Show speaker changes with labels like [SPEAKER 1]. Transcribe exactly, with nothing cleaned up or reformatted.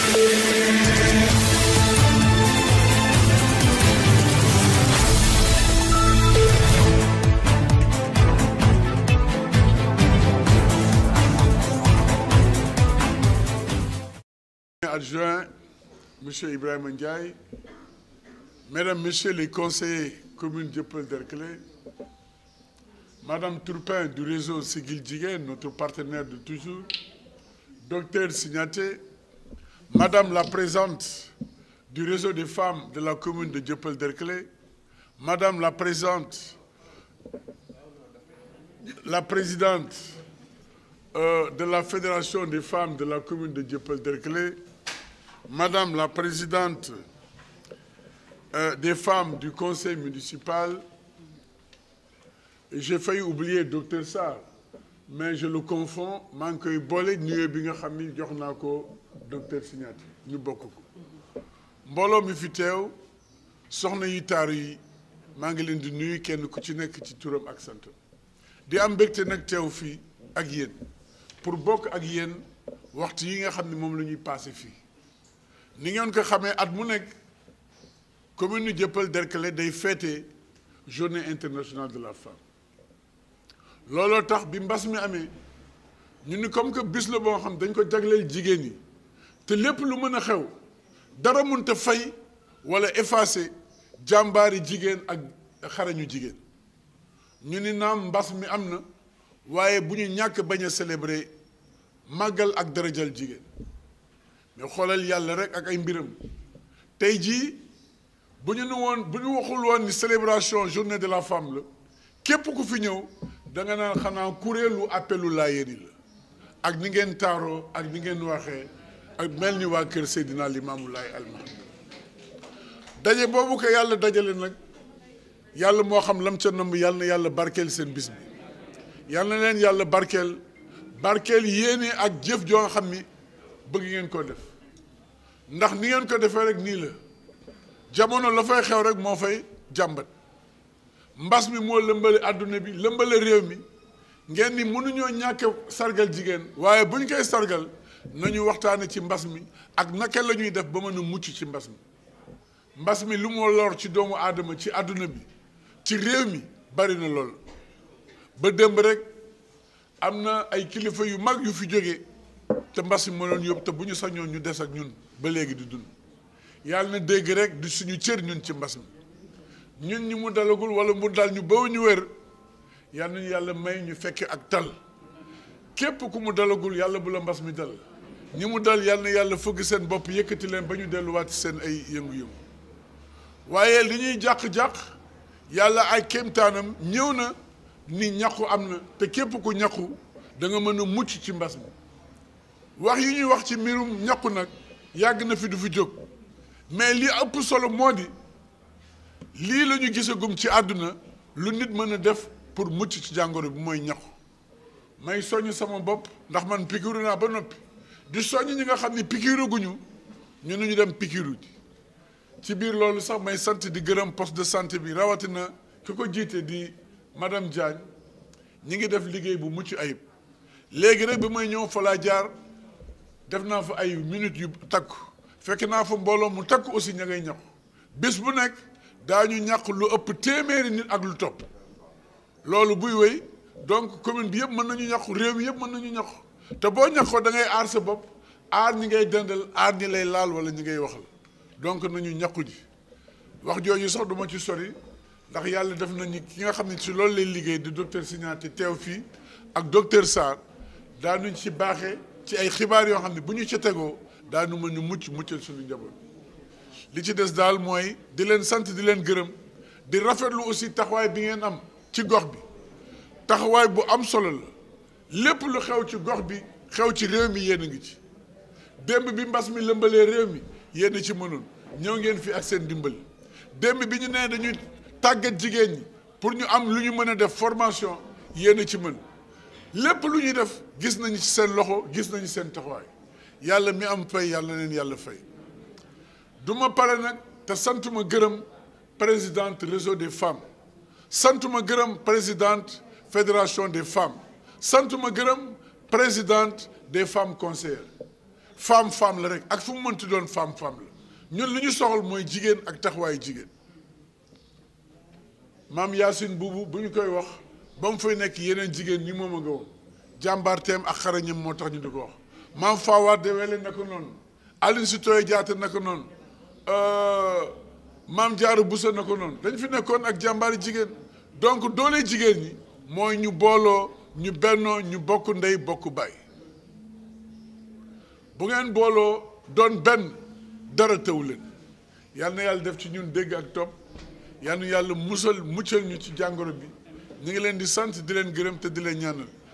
[SPEAKER 1] Adjoint, M. Ibrahim Ndiaye, Mesdames, Messieurs les conseillers communes Dieuppeul-Derklé, Madame Turpin du réseau Sigil Jigéen, notre partenaire de toujours, Docteur Signaté, Madame la présidente du réseau des femmes de la commune de Dieuppeul-Derklé, Madame la présidente, la présidente euh, de la Fédération des femmes de la commune de Dieuppeul-Derklé, Madame la présidente euh, des femmes du conseil municipal, j'ai failli oublier docteur Sarr, mais je le confonds, maa ngi koy boole nuyoo bi nga xam ni jox naa ko docteur Signaté ñu bokk ko. mbooloo mi fi teew soxna yi taaru yi maa ngi leen di nuyu kenn ku ci nekk ci turam ak santam di am mbégte nag teew fii ak yéen pour bokk ak yéen waxtu yi nga xam ne moom la ñuy passé fii. ni ngeen ko xamee at mu nekk commune nu Dieuppeul-Derklé day fêter journée internationale de la femme looloo tax bi mbas mi amee ñu ni comme que bis la boo xam dañ ko jagleel jigéen ñi te lépp lu mën a xew dara mënta fay wala effacer jàmbaari jigéen ak xarañu jigéen ñu ni naam mbas mi am na waaye bu ñu ñàkk bañ a célébrer màggal ak darajal jigéen mais xoolal yàlla rek ak ay mbiram tey jii bu ñu ne woon bu ñu waxul woon ni célébration journée de la femme la képp ku fi ñëw da nga naan xanaa kuréelu appelu Laayeen la ak ni ngeen taaroo ak ni ngeen waxee ak mel ni waa kër Seydina Limaamu Laay Almahdi daje boobu ko yàlla dajale nag yàlla moo xam lam ca namb yàlla na yàlla barkeel seen bis bi yàlla na leen yàlla barkeel barkeel yéene ak jëf joo nga xam ni bëgg ngeen ko def ndax ni ngeen ko defee rek nii la jamono la fay xew rek moo fay jàmbat mbas mi moo lëmbale àdduna bi lëmbale réew mi ngeen ni mënuñoo ñàkk sargal jigéen waaye bu ñu koy sargal nañu waxtaane ci mbas mi ak naka la ñuy def ba mën a mucc ci mbas mi mbas mi lu moo lor ci doomu aadama ci àdduna bi ci réew mi bari na lool ba démb rek am na ay kilifa yu mag yu fi jóge te mbas mi mënoon yóbbu te bu ñu sañoon ñu des ak ñun ba léegi di dund yàlla na dégg rek di suñu cër ñun ci mbas mi ñun ñi mu dalagul wala mu dal ñu ba ñu wér yàlla nañu yàlla may ñu fekke ak tal képp ku mu dalagul yàlla bu la mbas mi dal ñi mu dal yàlla na yàlla fëgg seen bopp yëkkati leen ba ñu delluwaat seen ay yëngu-yëngu waaye li ñuy jàq-jàq yàlla ay kéemtaanam ñëw na ni ñaqu am na te képp ku ñaqu da nga mën a mucc ci mbas mi wax yi ñuy wax ci mbirum ñaqu nag yàgg na fi du fi jóg mais li ëpp solo moo di lii la ñu gisagum ci àdduna lu nit mën a def pour mucc ci jàngoro bi mooy ñaqu may soññ sama bopp ndax man pikiru naa ba noppi di soññ ñi nga xam ne pikiru guñu ñu ne ñu dem pikiru ji ci biir loolu sax may sant di gërëm poste de santé bi rawatina ki ko jiite di madame Diagne ñi ngi def liggéey bu mucc ayib léegi rek bi may ñëw fa laa jaar def naa fa ay minutes yu takku fekk naa fa mbooloo mu takku aussi ña ngay ñaqu bés bu nekk daañu ñàq lu ëpp téeméeri nit ak lu topp loolu buy wéy donc commune bi yëpp mën nañu ñàqu réew mi yëpp mën nañu ñàqu te boo ñàqoo da ngay aar sa bopp aar ñi ngay dendal aar ñi lay laal wala ñi ngay waxal donc nañu ñàqu ji wax jooju sax duma ci sori ndax yàlla def nañu ki nga xam ne ci loolu lay liggéey di docteur Signaté teew fii ak docteur Sarr daanuñ ci baaxee ci ay xibaar yoo xam ne bu ñu ci tegoo daanu mën ñu mucc muccal suñu njaboot li ci des daal mooy di leen sant di leen gërëm di rafetlu aussi taxawaay bi ngeen am ci gox bi taxawaay bu am solo la lépp lu xew ci gox bi xew ci réew mi yéen a ngi ci démb bi mbas mi lëmbalee réew mi yéen a ci mënoon ñëw ngeen fi ak seen dimbal démb bi ñu nee dañuy tàggat jigéen ñi pour ñu am lu ñu mën a def formation yéen a ci mën lépp lu ñuy def gis nañu ci seen loxo gis nañu seen taxawaay yàlla mi am fay yàlla leen yàlla fay du ma pare nag te santuma gërëm présidente réseau des femmes santuma gërëm présidente fédération des femmes santuma gërëm présidente des femmes conseillères femme femme la rek ak fu mu mënti doon femme femme la ñun li ñu soxal mooy jigéen ak taxawaayu jigéen maam Yacine Boubou bu ñu koy wax ba mu fay nekk yeneen jigéen ñi moom a nga woon jàmbaarteem ak xarañam moo tax ñu di ko wax maam Fawade Wele naka noonu Aline Sitoé Diatta naka noonu maam Diarra Bousso naka noonu dañ fi nekkoon ak jàmbaari jigéen donc doole jigéen ñi mooy ñu booloo ñu bennoo ñu bokk ndey bokk baay bu ngeen booloo doon benn dara teew leen yal na yàlla def ci ñun dégg ak topp yal na yàlla musal muccal ñu ci jàngoro bi ñu ngi leen di sant di leen gërëm te di leen ñaanal